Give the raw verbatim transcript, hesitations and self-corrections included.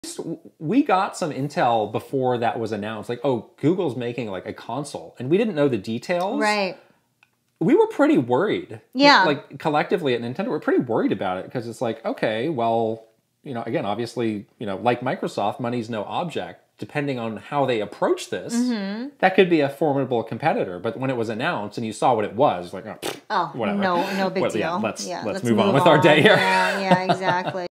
We got some intel before that was announced. Like, oh, Google's making like a console, and we didn't know the details. Right. We were pretty worried. Yeah. Like collectively at Nintendo, we're pretty worried about it because it's like, okay, well, you know, again, obviously, you know, like Microsoft, money's no object. Depending on how they approach this, mm-hmm. that could be a formidable competitor. But when it was announced and you saw what it was, like, oh, oh whatever. no, no big well, deal. Yeah, let's, yeah, let's, let's move, move on with on. our day here. Yeah, yeah, exactly.